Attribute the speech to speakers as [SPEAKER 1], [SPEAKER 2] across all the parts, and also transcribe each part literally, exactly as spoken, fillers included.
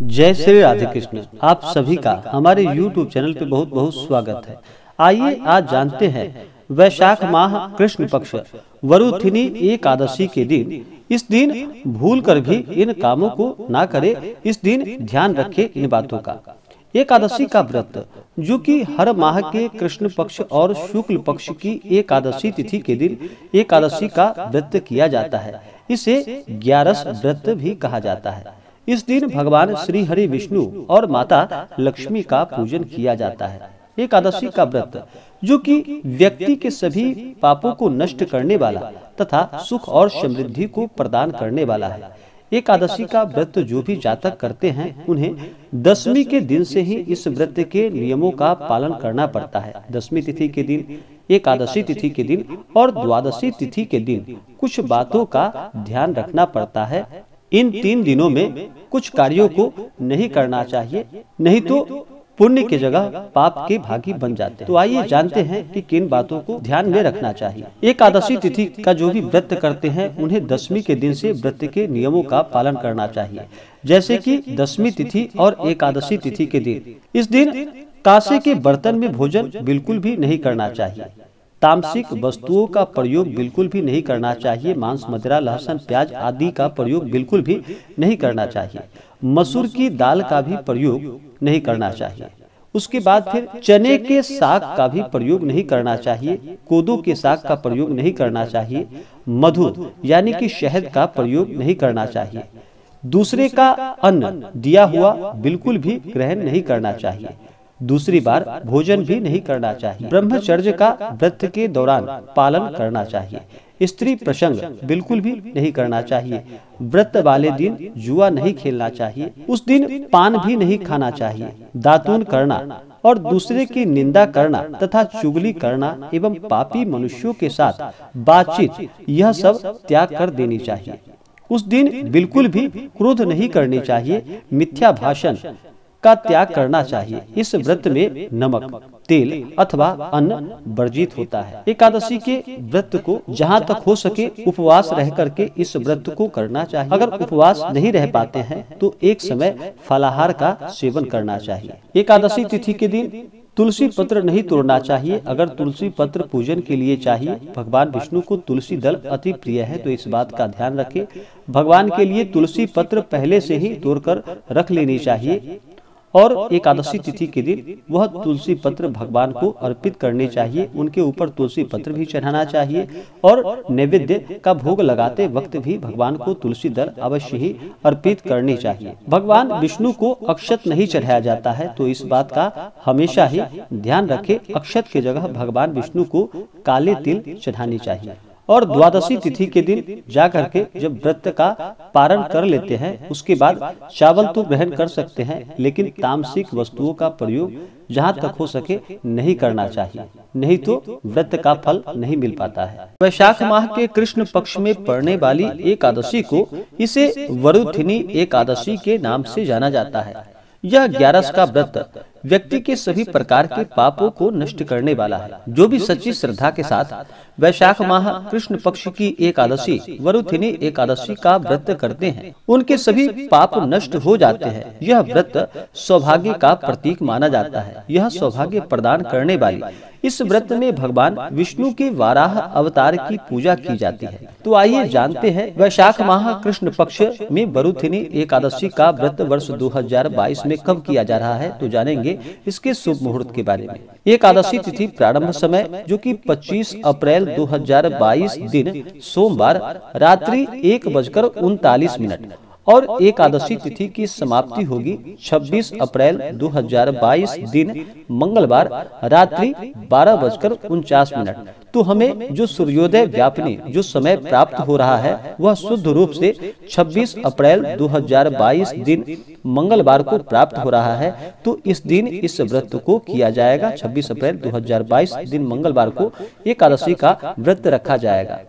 [SPEAKER 1] जय श्री राधे कृष्ण। आप सभी का हमारे यूट्यूब चैनल पे बहुत बहुत स्वागत है। आइए आज जानते हैं वैशाख माह कृष्ण पक्ष वरुथिनी एकादशी के दिन। इस दिन भूल कर भी इन कामों को ना करे। इस दिन ध्यान रखे इन बातों का। एकादशी का व्रत जो कि हर माह के कृष्ण पक्ष और शुक्ल पक्ष की एकादशी तिथि के दिन एकादशी का व्रत किया जाता है। इसे ग्यारस व्रत भी कहा जाता है। इस दिन भगवान श्री हरि विष्णु और माता लक्ष्मी का पूजन किया जाता है। एकादशी का व्रत जो कि व्यक्ति के सभी पापों को नष्ट करने वाला तथा सुख और समृद्धि को प्रदान करने वाला है। एकादशी का व्रत जो भी जातक करते हैं उन्हें दसवीं के दिन से ही इस व्रत के नियमों का पालन करना पड़ता है। दसवीं तिथि के दिन, एकादशी तिथि के दिन और द्वादशी तिथि के दिन कुछ बातों का ध्यान रखना पड़ता है। इन तीन दिनों में कुछ कार्यों को नहीं करना चाहिए, नहीं तो पुण्य की जगह पाप के भागी बन जाते हैं। तो आइए जानते हैं कि किन बातों को ध्यान में रखना चाहिए। एकादशी तिथि का जो भी व्रत करते हैं उन्हें दसवीं के दिन से व्रत के नियमों का पालन करना चाहिए। जैसे कि दसवीं तिथि और एकादशी तिथि के दिन, इस दिन कांसे के बर्तन में भोजन बिल्कुल भी नहीं करना चाहिए। तामसिक वस्तुओं का प्रयोग बिल्कुल भी नहीं करना चाहिए। मांस, मदिरा, लहसुन, प्याज आदि का प्रयोग बिल्कुल भी नहीं करना चाहिए। मसूर की दाल का भी प्रयोग नहीं करना चाहिए। उसके बाद फिर चने के साग का भी प्रयोग नहीं करना चाहिए। कोदो के साग का प्रयोग नहीं करना चाहिए। मधु यानी कि शहद का प्रयोग नहीं करना चाहिए। दूसरे का अन्न दिया हुआ बिल्कुल भी ग्रहण नहीं करना चाहिए। दूसरी बार भोजन भी नहीं करना चाहिए। ब्रह्मचर्य का व्रत के दौरान पालन करना चाहिए। स्त्री प्रसंग बिल्कुल भी नहीं करना चाहिए। व्रत वाले दिन जुआ नहीं खेलना चाहिए। उस दिन पान भी नहीं खाना चाहिए। दातून करना और दूसरे की निंदा करना तथा चुगली करना एवं पापी मनुष्यों के साथ बातचीत, यह सब त्याग कर देनी चाहिए। उस दिन बिल्कुल भी क्रोध नहीं करनी चाहिए। मिथ्या भाषण का त्याग करना चाहिए। इस व्रत में नमक, तेल अथवा अन्न वर्जित होता है। एकादशी के व्रत को जहाँ तक हो सके उपवास रह करके इस व्रत को करना चाहिए। अगर उपवास नहीं रह पाते हैं तो एक समय फलाहार का सेवन करना चाहिए। एकादशी तिथि के दिन तुलसी पत्र नहीं तोड़ना चाहिए। अगर तुलसी पत्र पूजन के लिए चाहिए, भगवान विष्णु को तुलसी दल अति प्रिय है, तो इस बात का ध्यान रखें। भगवान के लिए तुलसी पत्र पहले से ही तोड़कर रख लेनी चाहिए और एकादशी तिथि के दिन वह तुलसी पत्र भगवान को अर्पित करने चाहिए। उनके ऊपर तुलसी पत्र भी चढ़ाना चाहिए और नैवेद्य का भोग लगाते वक्त भी भगवान को तुलसी दल अवश्य ही अर्पित करनी चाहिए। भगवान विष्णु को अक्षत नहीं चढ़ाया जाता है, तो इस बात का हमेशा ही ध्यान रखें। अक्षत की जगह भगवान विष्णु को काले तिल चढ़ानी चाहिए। और द्वादशी तिथि के दिन जाकर के जब व्रत का पारण कर लेते हैं उसके बाद चावल तो ग्रहण कर सकते हैं, लेकिन तामसिक वस्तुओं का प्रयोग जहाँ तक हो सके नहीं करना चाहिए, नहीं तो व्रत का फल नहीं मिल पाता है। वैशाख माह के कृष्ण पक्ष में पड़ने वाली एकादशी को इसे वरुथिनी एकादशी के नाम से जाना जाता है। यह ग्यारस का व्रत व्यक्ति के सभी प्रकार के पापों को नष्ट करने वाला है। जो भी सच्ची श्रद्धा के साथ वैशाख माह कृष्ण पक्ष की एकादशी वरुथिनी एकादशी का व्रत करते हैं उनके सभी पाप नष्ट हो जाते हैं। यह व्रत सौभाग्य का प्रतीक माना जाता है। यह सौभाग्य प्रदान करने वाली इस व्रत में भगवान विष्णु के वाराह अवतार की पूजा की जाती है। तो आइए जानते हैं वैशाख माह कृष्ण पक्ष में वरुथिनी एकादशी का व्रत वर्ष दो हजार बाईस में कब किया जा रहा है, तो जानेंगे इसके शुभ मुहूर्त के बारे में। एकादशी तिथि प्रारंभ समय जो कि पच्चीस अप्रैल दो हजार बाईस दिन सोमवार रात्रि एक बजकर उनतालीस मिनट और एकादशी तिथि की समाप्ति होगी छब्बीस अप्रैल दो हजार बाईस दिन मंगलवार रात्रि बारह बजकर उनचास मिनट। तो हमें जो सूर्योदय व्यापनी जो समय प्राप्त हो रहा है वह शुद्ध रूप से छब्बीस अप्रैल दो हजार बाईस दिन मंगलवार को प्राप्त हो रहा है। तो इस दिन इस व्रत को किया जाएगा। छब्बीस अप्रैल दो हजार बाईस दिन मंगलवार को एकादशी का व्रत रखा जाएगा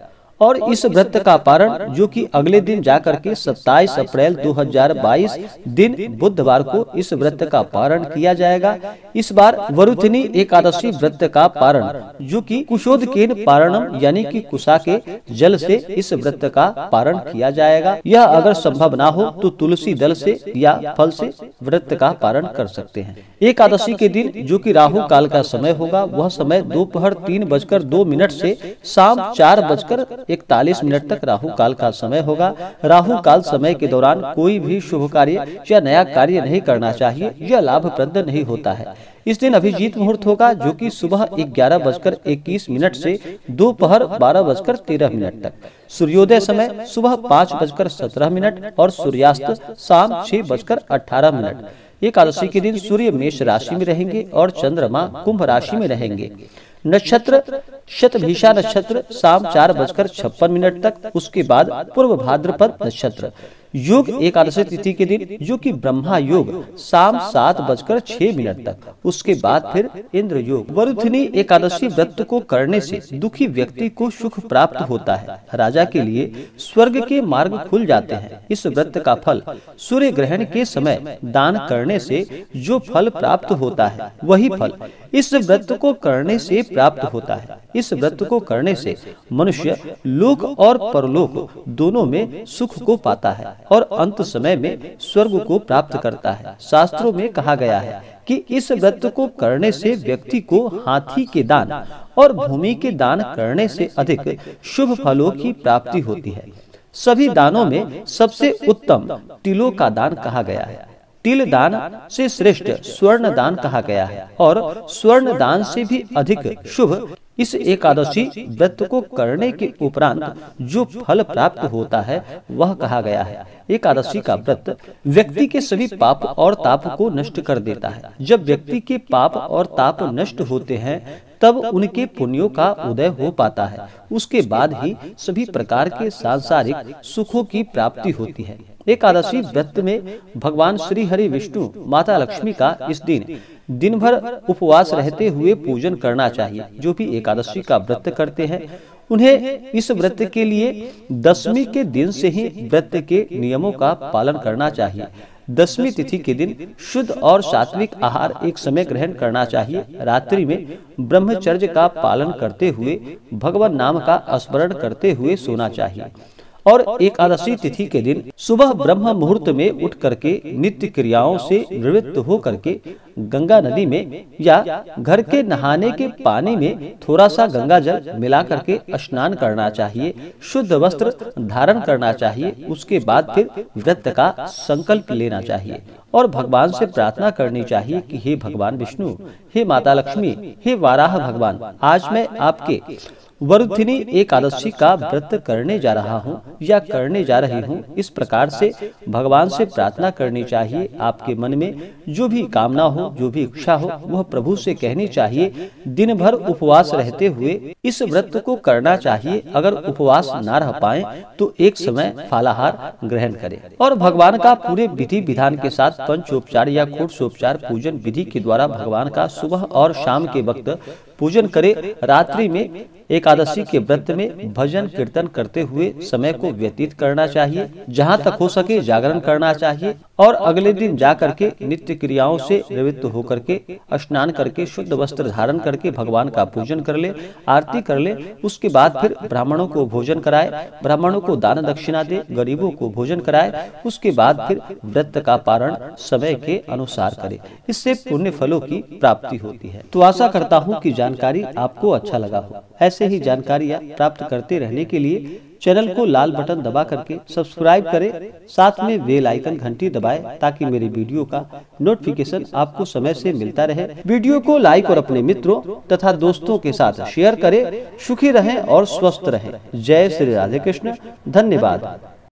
[SPEAKER 1] और इस व्रत का पारण जो कि अगले दिन जाकर के सत्ताईस अप्रैल दो हज़ार बाईस दिन बुधवार को इस व्रत का पारण किया जाएगा। इस बार वरुथिनी एकादशी व्रत का पारण जो कि कुशोदकेन पारणम यानी कि कुशा के जल से इस व्रत का पारण किया जाएगा। यह अगर संभव ना हो तो तुलसी दल से या फल से व्रत का पारण कर सकते हैं। एकादशी के दिन जो कि राहु काल का समय होगा, वह समय दोपहर तीन बजकर दो मिनट से शाम चार बजकर इकतालीस मिनट तक राहु काल का समय होगा। राहु काल समय के दौरान कोई भी शुभ कार्य या नया कार्य नहीं करना चाहिए, यह लाभप्रद नहीं होता है। इस दिन अभिजीत मुहूर्त होगा जो कि सुबह ग्यारह बजकर इक्कीस मिनट से दोपहर बारह बजकर तेरह मिनट तक। सूर्योदय समय सुबह पाँच बजकर सत्रह मिनट और सूर्यास्त शाम छह बजकर अठारह मिनट। एकादशी के दिन सूर्य मेष राशि में रहेंगे और चंद्रमा कुंभ राशि में रहेंगे। नक्षत्र शतभिषा नक्षत्र शाम चार बजकर छप्पन मिनट तक। उसके बाद पूर्व भाद्रपद नक्षत्र। योग एकादशी तिथि के दिन जो कि ब्रह्मा योग शाम सात बजकर छह मिनट तक। उसके बाद फिर इंद्र योग। वरुथिनी एकादशी व्रत को करने से दुखी व्यक्ति को सुख प्राप्त होता है। राजा के लिए स्वर्ग के मार्ग खुल जाते हैं। इस व्रत का फल सूर्य ग्रहण के समय दान करने से जो फल प्राप्त होता है वही फल इस व्रत को करने से प्राप्त होता है। इस व्रत को करने से मनुष्य लोक और परलोक दोनों में सुख को पाता है और अंत समय में स्वर्ग को प्राप्त करता है। शास्त्रों में कहा गया है कि इस व्रत को करने से व्यक्ति को हाथी के दान और भूमि के दान करने से अधिक शुभ फलों की प्राप्ति होती है। सभी दानों में सबसे उत्तम तिलों का दान कहा गया है। तिल दान से श्रेष्ठ स्वर्ण दान कहा गया है और स्वर्ण दान से भी अधिक शुभ इस एकादशी व्रत को करने के उपरांत जो फल प्राप्त होता है वह कहा गया है। एकादशी का व्रत व्यक्ति के सभी पाप और ताप को नष्ट कर देता है। जब व्यक्ति के पाप और ताप नष्ट होते हैं तब उनके पुण्यों का उदय हो पाता है। उसके बाद ही सभी प्रकार के सांसारिक सुखों की प्राप्ति होती है। एकादशी व्रत में भगवान श्री हरि विष्णु माता लक्ष्मी का इस दिन दिन भर उपवास रहते हुए पूजन करना चाहिए। जो भी एकादशी का व्रत करते हैं उन्हें इस व्रत के लिए दसवीं के दिन से ही व्रत के नियमों का पालन करना चाहिए। दसवीं तिथि के दिन शुद्ध और सात्विक आहार एक समय ग्रहण करना चाहिए। रात्रि में ब्रह्मचर्य का पालन करते हुए भगवान नाम का स्मरण करते हुए सोना चाहिए। और एकादशी तिथि के दिन सुबह ब्रह्म मुहूर्त में उठ करके नित्य क्रियाओं से निवृत्त हो करके गंगा नदी में या घर के नहाने के पानी में थोड़ा सा गंगा जल मिला करके स्नान करना चाहिए। शुद्ध वस्त्र धारण करना चाहिए। उसके बाद फिर व्रत का संकल्प लेना चाहिए और भगवान से प्रार्थना करनी चाहिए कि हे भगवान विष्णु, हे माता लक्ष्मी, हे वाराह भगवान, आज मैं आपके वरुथिनी एकादशी का व्रत करने जा रहा हूँ या करने जा रही हूँ। इस प्रकार से भगवान से प्रार्थना करनी चाहिए। आपके मन में जो भी कामना हो, जो भी इच्छा हो, वह प्रभु से कहनी चाहिए। दिन भर उपवास रहते हुए इस व्रत को करना चाहिए। अगर उपवास ना रह पाए तो एक समय फलाहार ग्रहण करें और भगवान का पूरे विधि विधान के साथ पंचोपचार या षोडशोपचार पूजन विधि के द्वारा भगवान का सुबह और शाम के वक्त पूजन करे। रात्रि में एकादशी के व्रत में भजन कीर्तन करते हुए समय को व्यतीत करना चाहिए। जहाँ तक हो सके जागरण करना चाहिए और अगले दिन जा करके नित्य क्रियाओं से निवृत्त होकर के स्नान करके शुद्ध वस्त्र धारण करके भगवान का पूजन कर ले, आरती कर ले। उसके बाद फिर ब्राह्मणों को भोजन कराए, ब्राह्मणों को दान दक्षिणा दे, गरीबों को भोजन कराए। उसके बाद फिर व्रत का पारण समय के अनुसार करे। इससे पुण्य फलों की प्राप्ति होती है। तो आशा करता हूँ कि जानकारी आपको अच्छा लगा हो। ऐसे ही जानकारियाँ प्राप्त करते रहने के लिए चैनल को लाल बटन दबा करके सब्सक्राइब करें, साथ में बेल आइकन घंटी दबाएं ताकि मेरी वीडियो का नोटिफिकेशन आपको समय से मिलता रहे। वीडियो को लाइक और अपने मित्रों तथा दोस्तों के साथ शेयर करें। सुखी रहें और स्वस्थ रहें। जय श्री राधे कृष्ण। धन्यवाद।